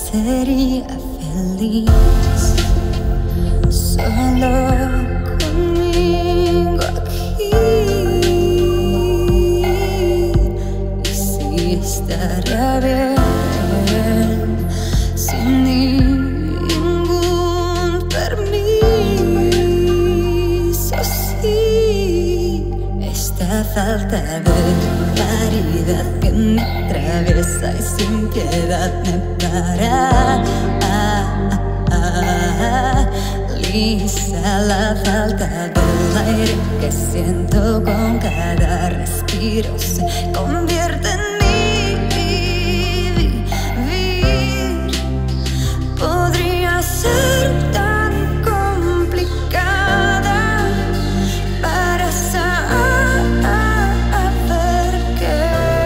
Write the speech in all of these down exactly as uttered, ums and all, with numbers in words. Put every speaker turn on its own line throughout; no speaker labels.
sería feliz solo conmigo aquí. Y sí estaría bien sin ningún permiso. Sí, esta falta de claridad que me atraviesa y sin piedad me paraliza. La falta del aire que siento con cada respiro se convierte en mi vivir. Podría ser tan complicada para saber que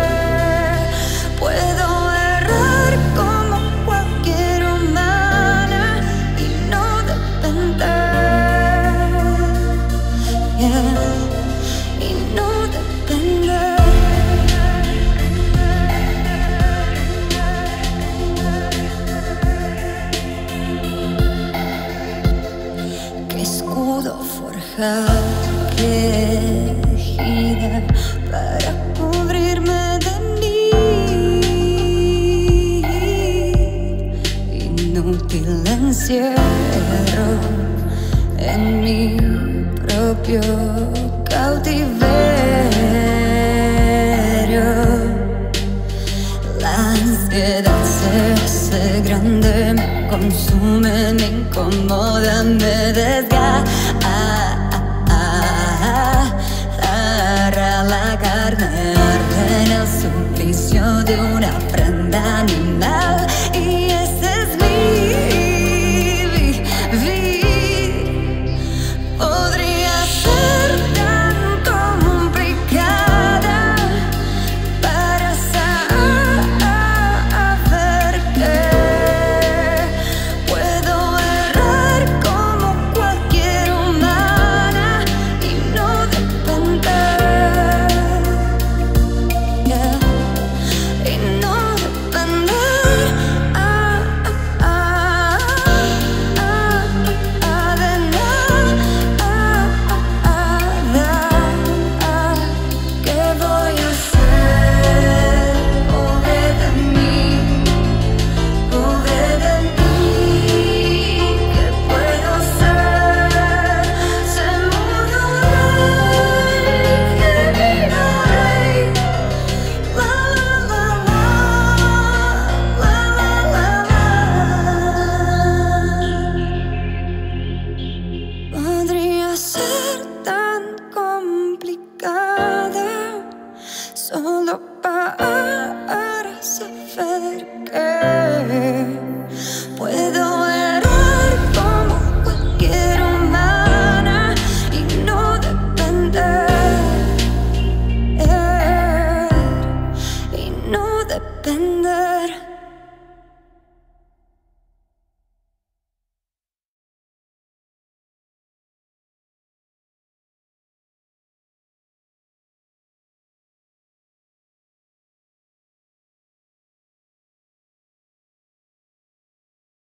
puedo errar como cualquier humana y no depender, yeah, y no depender. Qué escudo forjado que gira para cubrirme de mí. Inútil encierro en mi propio cautiverio. La ansiedad se hace grande, me consume, me incomoda, me desvía.